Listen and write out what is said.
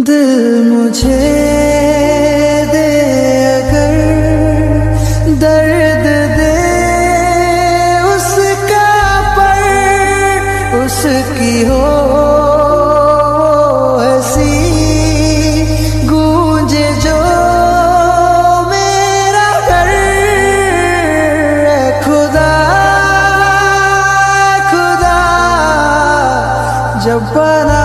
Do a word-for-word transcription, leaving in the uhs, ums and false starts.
दिल मुझे दे अगर दर्द दे उसका पर उसकी हो ऐसी गूंजे जो मेरा घर। खुदा खुदा जब बना